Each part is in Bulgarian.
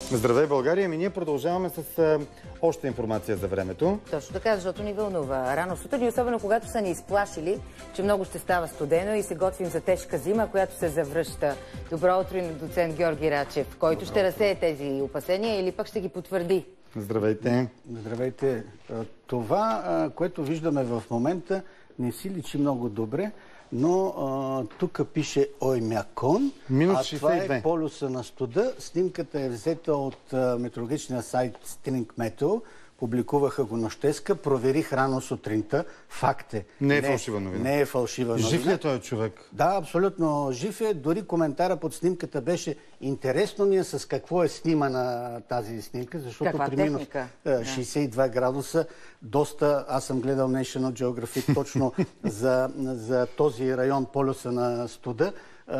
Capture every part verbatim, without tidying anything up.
Здравей, България! Ами ние продължаваме с а, още информация за времето. Точно така, защото ни вълнува рано сутрин и особено когато са ни изплашили, че много ще става студено и се готвим за тежка зима, която се завръща. Добро утро и на доцент Георги Рачев, който Добро. ще разсее тези опасения или пък ще ги потвърди. Здравейте! Здравейте! Това, което виждаме в момента, не си личи много добре, но тук пише Оймякон, а това е полюса на студа. Снимката е взета от метеорологичния сайт StringMeteo. Публикуваха го нощеска, проверих рано сутринта. Факт е. Не е фалшива новина. Не е фалшива новина. Жив ли е този човек? Да, абсолютно жив е. Дори коментара под снимката беше: интересно ми е с какво е снимана тази снимка, защото Каква при минус шейсет и два градуса доста... Аз съм гледал National Geographic точно за, за този район, полюса на студа.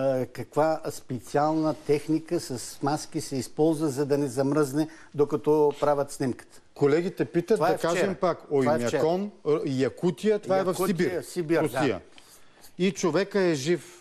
Каква специална техника с маски се използва, за да не замръзне, докато правят снимката. Колегите питат, това да е кажем пак, Оймякон, Якутия, това Якутия, е в Сибир, Сибир Русия. Да. И човека е жив.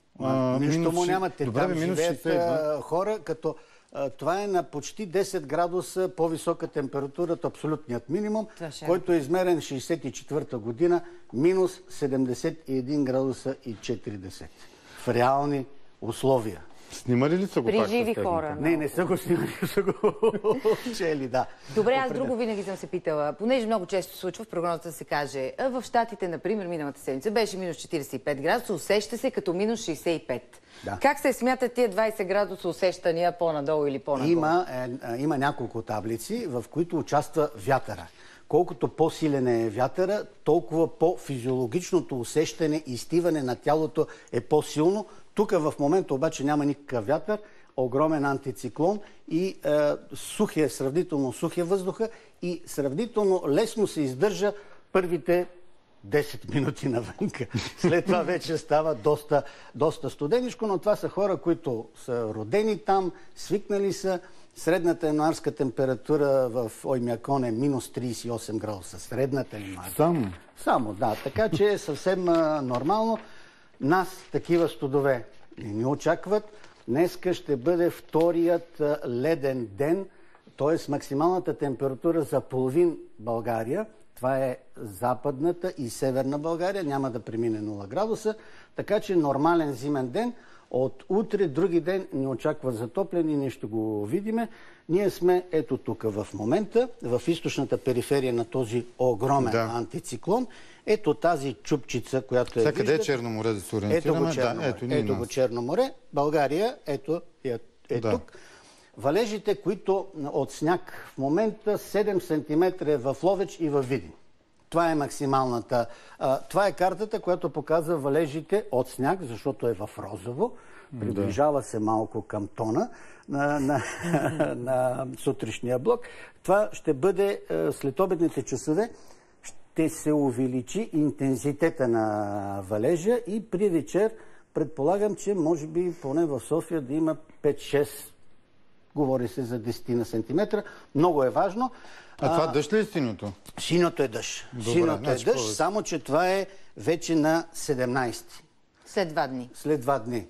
А, Нищо минус... му нямате. Добре, там живеят хора, като а, това е на почти десет градуса по-висока температура от абсолютният минимум, ще... който е измерен шейсет и четвърта година, минус седемдесет и един градуса и четири десети. В реални условия. Снимали ли са го При пак живи хора? Не, не са го снимали, са го чели, да. Добре, аз друго винаги съм се питала. Понеже много често случва в прогнозата да се каже, в Щатите, например, миналата седмица беше минус четиридесет и пет градуса, усеща се като минус шейсет и пет. Да. Как се смятат тия двадесет градуса усещания по-надолу или по-нагоре? Има, е, има няколко таблици, в които участва вятъра. Колкото по-силен е вятъра, толкова по-физиологичното усещане и изтиване на тялото е по-силно. Тук в момента обаче няма никакъв вятър, огромен антициклон и е, сухия, сравнително сухия въздуха и сравнително лесно се издържа първите десет минути навънка. След това вече става доста, доста студеничко, но това са хора, които са родени там, свикнали са. Средната януарска температура в Оймякон е минус тридесет и осем градуса. Средната януарска. Само? Само, да. Така че е съвсем а, нормално. Нас такива студове не ни очакват. Днеска ще бъде вторият а, леден ден, т.е. максималната температура за половин България. Това е западната и северна България. Няма да премине нула градуса. Така че нормален зимен ден. От утре, други ден ни очаква затопляне и ние ще го видиме. Ние сме ето тук в момента, в източната периферия на този огромен да. антициклон. Ето тази чупчица, която е. Сега къде е Черно море да се ориентираме? Ето го Черно море. Да, ето, ето го Черно море. България, ето е, е да. тук. Валежите, които от сняг в момента седем сантиметра в Ловеч и в Видин. Това е максималната. А, това е картата, която показва валежите от сняг, защото е в розово. Приближава да. се малко към тона на, на, на сутрешния блок. Това ще бъде след обедните часове. Ще се увеличи интензитета на валежа и при вечер предполагам, че може би поне в София да има пет-шест, говори се за десет сантиметра. Много е важно. А това дъжд ли е синото? Синото е дъжд. Синото значи е дъжд, повече. Само че това е вече на седемнадесети. След два дни. След два дни.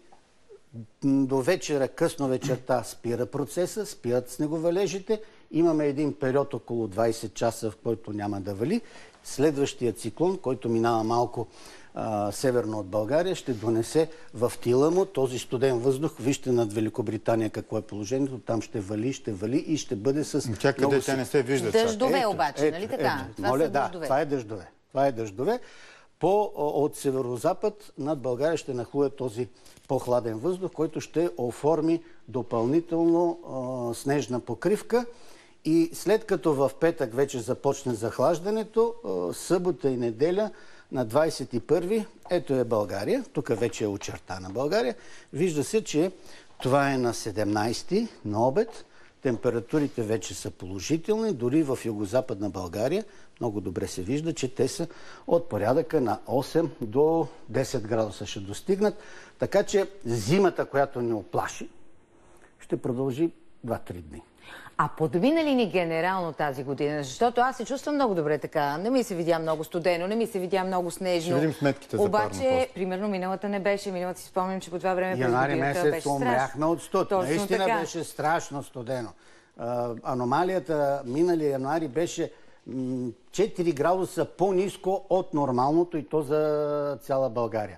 До вечера, късно вечерта спира процеса, спират снеговалежите. Имаме един период около двадесет часа, в който няма да вали. Следващия циклон, който минава малко а, северно от България, ще донесе в тила му този студен въздух. Вижте над Великобритания какво е положението. Там ще вали, ще вали и ще бъде с... Тя къде тя не се вижда? Дъждове ето, обаче, ето, нали така? Ето, това моля, са да, дъждове. това е дъждове. Това е дъждове. По, от северозапад над България ще нахлуе този по-хладен въздух, който ще оформи допълнително а, снежна покривка. И след като в петък вече започне захлаждането, а, събота и неделя на двадесет и първи, ето е България. Тук вече е очертана България. Вижда се, че това е на седемнадесети на обед. Температурите вече са положителни. Дори в югозападна България много добре се вижда, че те са от порядъка на осем до десет градуса ще достигнат. Така че зимата, която ни оплаши, ще продължи два-три дни. А подмина ли ни генерално тази година? Защото аз се чувствам много добре така. Не ми се видя много студено, не ми се видя много снежно. Ще видим сметките за Обаче, парно примерно, миналата не беше. Миналата си спомням, че по това време през януари годината месец беше умряхме от студ. Точно Наистина така. беше страшно студено. Аномалията миналия януари беше четири градуса по-ниско от нормалното и то за цяла България.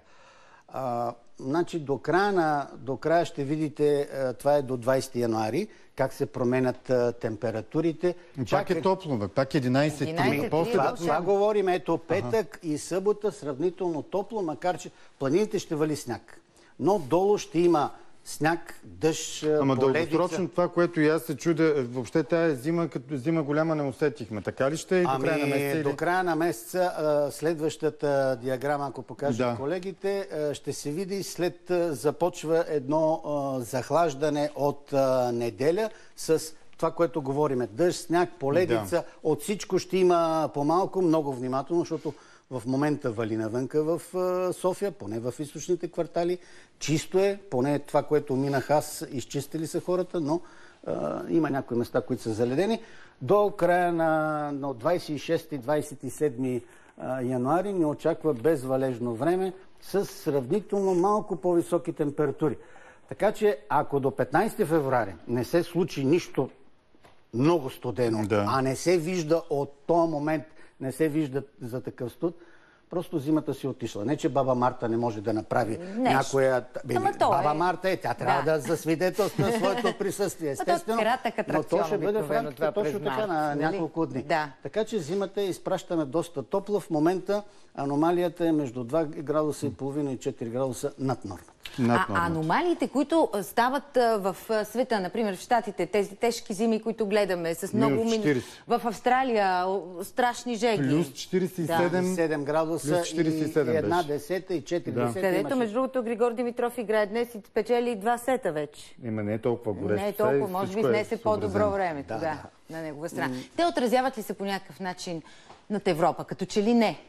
А, значи до края, на, до края ще видите, това е до двайсети януари, как се променят а, температурите. Пак Чак... е топло, бе. Пак единайсет три. После... Това, това говорим, ето петък ага. и събота сравнително топло, макар че планините ще вали сняг. Но долу ще има сняг, дъжд, Ама поледица. дългосрочно това, което и аз се чудя, въобще тая зима, като зима голяма не усетихме. Така ли ще и до ами, края на месеца? До края на месеца, следващата диаграма, ако покажат да. колегите, ще се види след започва едно захлаждане от неделя с това, което говориме. Дъжд, сняг, поледица, да. от всичко ще има по-малко, много внимателно, защото в момента вали навънка в София, поне в източните квартали. Чисто е, поне това, което минах аз, изчистили са хората, но а, има някои места, които са заледени. До края на, на двайсет и шести двайсет и седми януари ни очаква безвалежно време с сравнително малко по-високи температури. Така че, ако до петнайсети февруари не се случи нищо много студено, да. а не се вижда от този момент, не се вижда за такъв студ, просто зимата си отишла. Не, че баба Марта не може да направи не, някоя... Бе, баба е... Марта е, тя трябва да, да засвидетелства своето присъствие. Естествено, но то ще бъде в рамките точно така на няколко дни. Да. Така че зимата изпращаме доста топло. В момента аномалията е между два градуса и половина и четири градуса над нормата. А аномалиите, които стават в света, например в Щатите, тези тежки зими, които гледаме, с много минус... В Австралия страшни жеги. Плюс четирийсет и седем, да. седем градуса четирийсет и седем и една беше. десета и четири да. десета. Където, между другото, Григор Димитров играе днес и спечели два сета вече. Има не е толкова горещо. Не е толкова, може би днес е по-добро времето, да, да, да. на негова страна. Mm. Те отразяват ли се по някакъв начин над Европа? Като че ли не?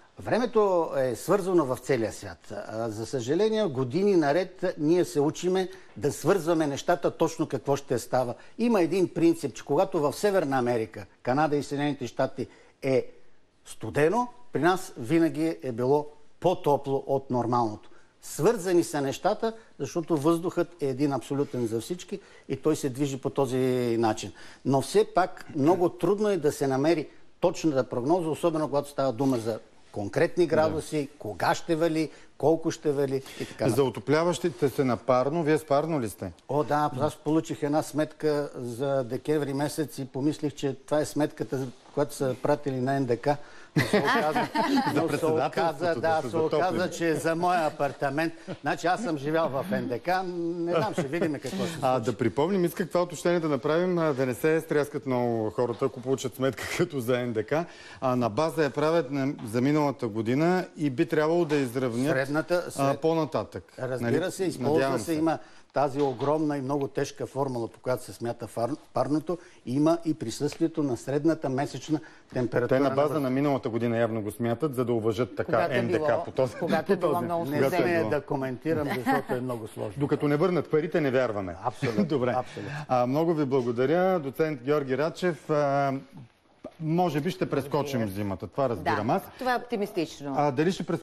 Времето е свързано в целия свят. За съжаление, години наред ние се учиме да свързваме нещата точно какво ще става. Има един принцип, че когато в Северна Америка, Канада и Съединените щати е студено, при нас винаги е било по-топло от нормалното. Свързани са нещата, защото въздухът е един абсолютен за всички и той се движи по този начин. Но все пак много трудно е да се намери точната прогноза, особено когато става дума за конкретни градуси, да. кога ще вали, колко ще вали и така. За отопляващите се на парно, вие с парно ли сте? О, да, аз получих една сметка за декември месец и помислих, че това е сметката, която са пратили на Ен Де Ка. Но се оказа, но се оказа, да, се оказа, че за моя апартамент. Значи аз съм живял в Ен Де Ка, не знам, ще видим какво се случи. А, да припомним, исках това уточнение да направим, да не се стряскат много хората, ако получат сметка като за Ен Де Ка. А, на база я правят за миналата година и би трябвало да изравнят Средната, сред... а, по-нататък. Разбира нали? се, използва се, има тази огромна и много тежка формула, по която се смята парното, има и присъствието на средната месечна температура. Те на база на, на миналата година явно го смятат, за да уважат така Ен Де Ка по този. Когато е било много не смея да коментирам, защото е много сложно. Докато не върнат парите, не вярваме. Абсолютно. Добре. Абсолютно. А, много ви благодаря, доцент Георги Рачев. А, може би ще прескочим зимата. Това разбирам да, аз. Това е оптимистично. А, дали ще